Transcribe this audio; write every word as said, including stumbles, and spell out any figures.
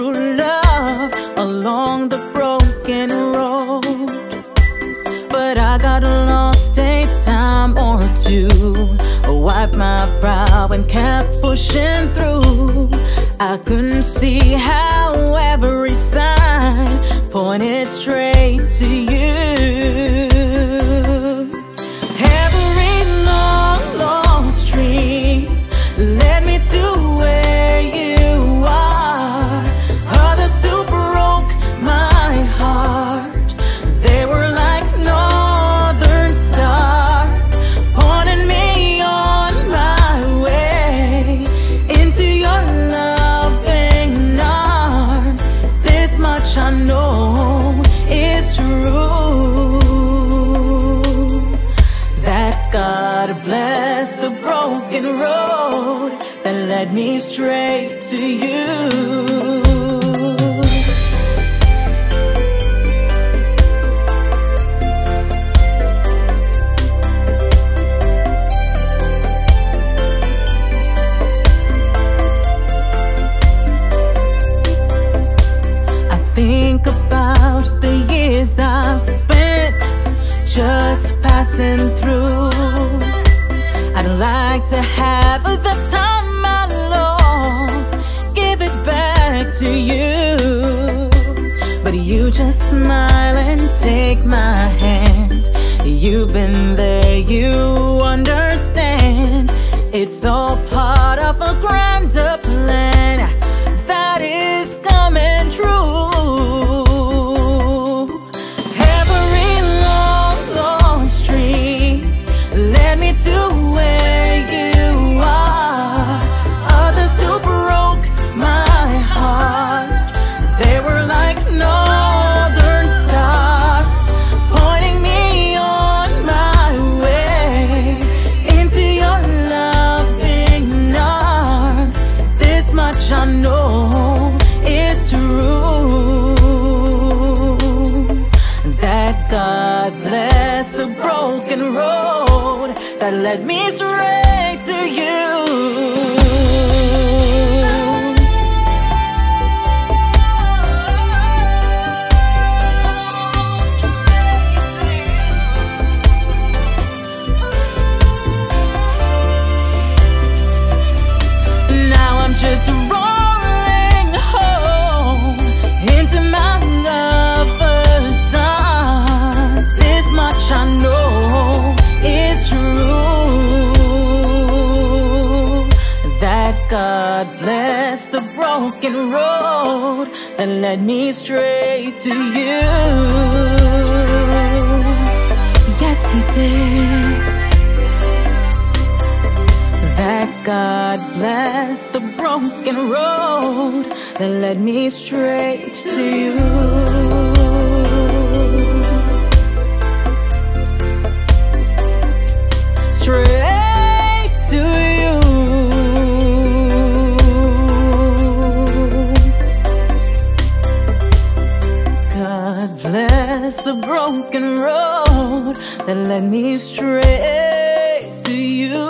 true love along the broken road, but I got lost a time or two. Wiped my brow and kept pushing through. I couldn't see how every sign pointed straight to you. Every long, long street led me to where you are. Others who broke my heart, they were like northern stars, pointing me on my way into your loving arms. This much I know is true, that God bless the broken road that led me straight to you. Think about the years I've spent just passing through. I'd like to have the time I lost, give it back to you, but you just smile and take my hand. You've been there, you understand. It's all part of a grander plan that is coming true. To where you are. Others who broke my heart, they were like northern stars, pointing me on my way into your loving arms. This much I know is true, that God bless the broken road that led me straight to you. Now I'm just rolling home into my lover's arms. This much I know is true, that God bless the broken road that led me straight to you. Yes, he did. That God bless the broken road that led me straight to you. Straight to you. God bless the broken road that led me straight to you.